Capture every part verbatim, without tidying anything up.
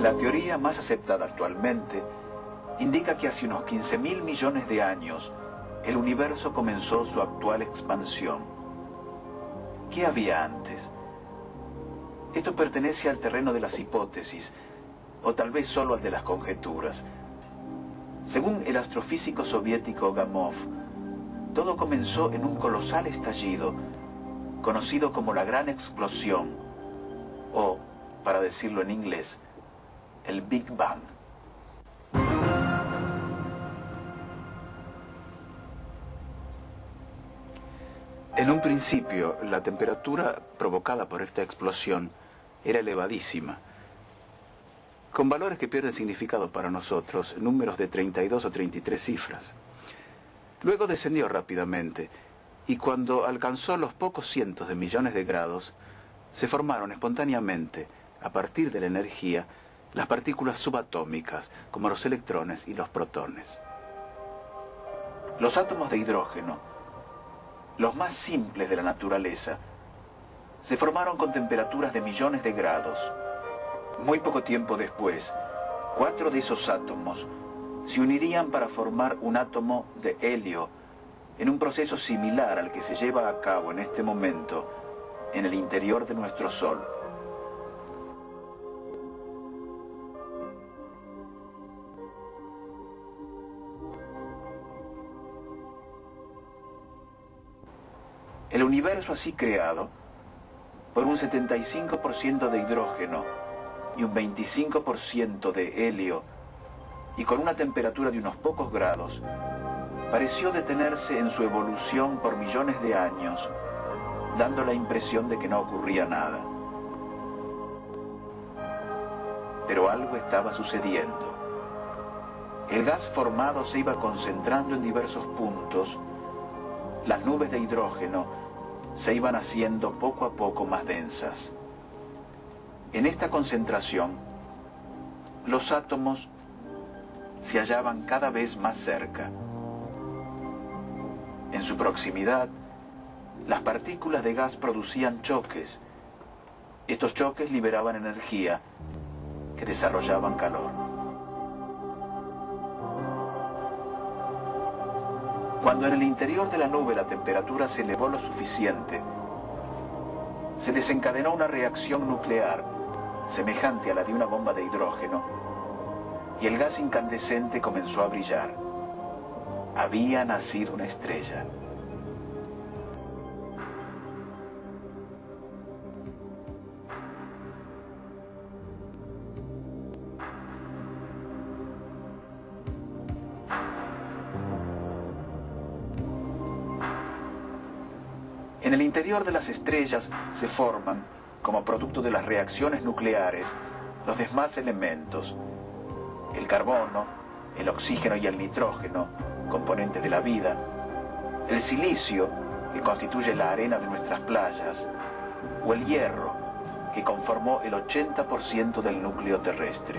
La teoría más aceptada actualmente indica que hace unos quince mil millones de años el universo comenzó su actual expansión. ¿Qué había antes? Esto pertenece al terreno de las hipótesis, o tal vez solo al de las conjeturas. Según el astrofísico soviético Gamov, todo comenzó en un colosal estallido, conocido como la Gran Explosión, o, para decirlo en inglés, el Big Bang. En un principio, la temperatura provocada por esta explosión era elevadísima, con valores que pierden significado para nosotros, números de treinta y dos o treinta y tres cifras. Luego descendió rápidamente, y cuando alcanzó los pocos cientos de millones de grados, se formaron espontáneamente, a partir de la energía, las partículas subatómicas, como los electrones y los protones. Los átomos de hidrógeno, los más simples de la naturaleza, se formaron con temperaturas de millones de grados. Muy poco tiempo después, cuatro de esos átomos se unirían para formar un átomo de helio, en un proceso similar al que se lleva a cabo en este momento en el interior de nuestro Sol. El universo así creado, por un setenta y cinco por ciento de hidrógeno y un veinticinco por ciento de helio, y con una temperatura de unos pocos grados, pareció detenerse en su evolución por millones de años, dando la impresión de que no ocurría nada. Pero algo estaba sucediendo. El gas formado se iba concentrando en diversos puntos, las nubes de hidrógeno se iban haciendo poco a poco más densas. En esta concentración, los átomos se hallaban cada vez más cerca. En su proximidad, las partículas de gas producían choques. Estos choques liberaban energía que desarrollaban calor. Cuando en el interior de la nube la temperatura se elevó lo suficiente, se desencadenó una reacción nuclear semejante a la de una bomba de hidrógeno, y el gas incandescente comenzó a brillar. Había nacido una estrella. En el interior de las estrellas se forman, como producto de las reacciones nucleares, los demás elementos: el carbono, el oxígeno y el nitrógeno, componentes de la vida; el silicio, que constituye la arena de nuestras playas; o el hierro, que conformó el ochenta por ciento del núcleo terrestre.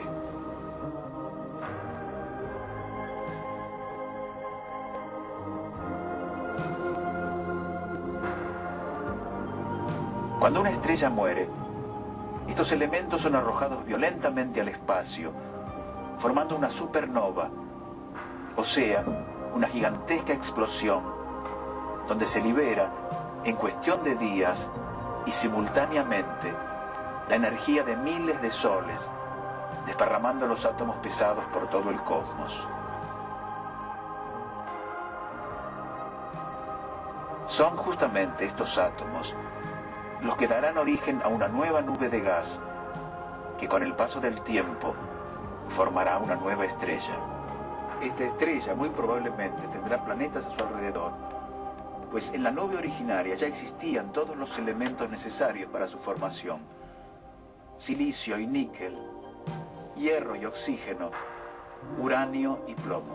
Cuando una estrella muere, estos elementos son arrojados violentamente al espacio, formando una supernova, o sea, una gigantesca explosión, donde se libera, en cuestión de días y simultáneamente, la energía de miles de soles, desparramando los átomos pesados por todo el cosmos. Son justamente estos átomos los que darán origen a una nueva nube de gas, que con el paso del tiempo formará una nueva estrella. Esta estrella muy probablemente tendrá planetas a su alrededor, pues en la nube originaria ya existían todos los elementos necesarios para su formación: silicio y níquel, hierro y oxígeno, uranio y plomo.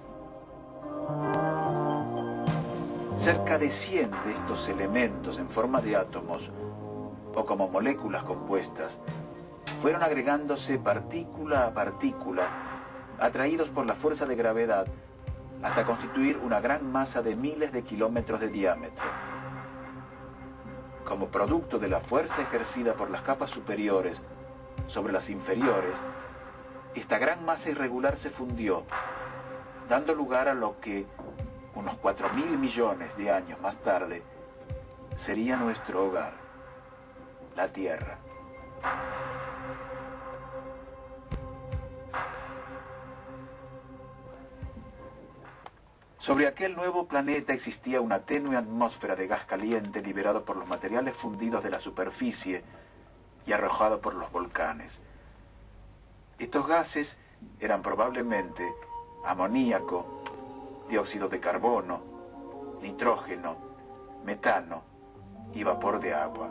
Cerca de cien de estos elementos en forma de átomos, o como moléculas compuestas, fueron agregándose partícula a partícula, atraídos por la fuerza de gravedad, hasta constituir una gran masa de miles de kilómetros de diámetro. Como producto de la fuerza ejercida por las capas superiores sobre las inferiores, esta gran masa irregular se fundió, dando lugar a lo que, unos cuatro mil millones de años más tarde, sería nuestro hogar, la Tierra. Sobre aquel nuevo planeta existía una tenue atmósfera de gas caliente liberado por los materiales fundidos de la superficie y arrojado por los volcanes. Estos gases eran probablemente amoníaco, dióxido de carbono, nitrógeno, metano y vapor de agua.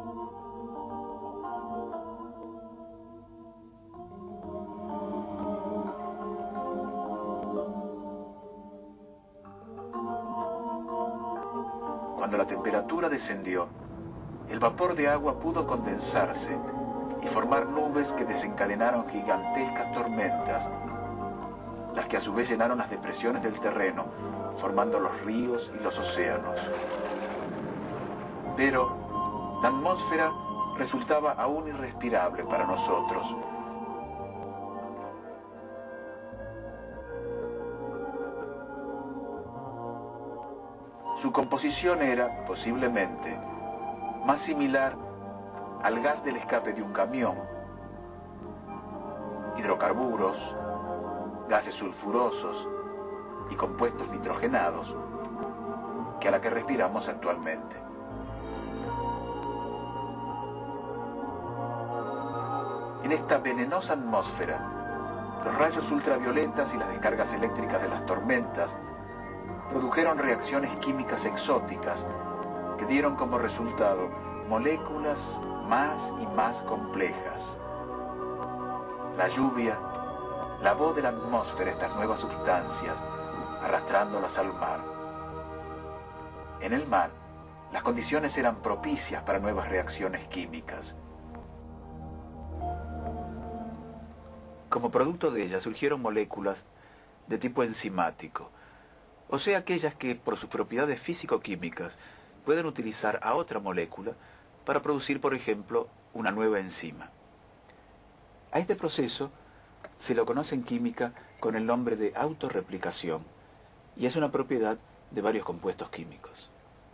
Cuando la temperatura descendió, el vapor de agua pudo condensarse y formar nubes que desencadenaron gigantescas tormentas, las que a su vez llenaron las depresiones del terreno, formando los ríos y los océanos. Pero la atmósfera resultaba aún irrespirable para nosotros. Su composición era, posiblemente, más similar al gas del escape de un camión, hidrocarburos, gases sulfurosos y compuestos nitrogenados, que a la que respiramos actualmente. En esta venenosa atmósfera, los rayos ultravioletas y las descargas eléctricas de las tormentas produjeron reacciones químicas exóticas que dieron como resultado moléculas más y más complejas. La lluvia lavó de la atmósfera estas nuevas sustancias, arrastrándolas al mar. En el mar, las condiciones eran propicias para nuevas reacciones químicas. Como producto de ellas surgieron moléculas de tipo enzimático, o sea, aquellas que, por sus propiedades físico-químicas, pueden utilizar a otra molécula para producir, por ejemplo, una nueva enzima. A este proceso se lo conoce en química con el nombre de autorreplicación, y es una propiedad de varios compuestos químicos.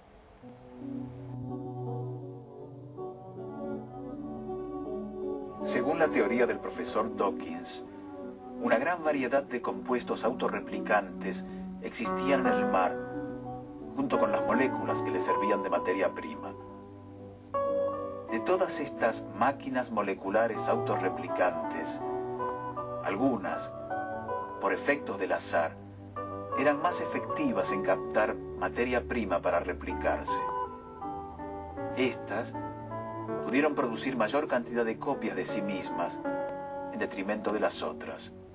Según la teoría del profesor Dawkins, una gran variedad de compuestos autorreplicantes existían en el mar, junto con las moléculas que le servían de materia prima. De todas estas máquinas moleculares autorreplicantes, algunas, por efectos del azar, eran más efectivas en captar materia prima para replicarse. Estas pudieron producir mayor cantidad de copias de sí mismas en detrimento de las otras.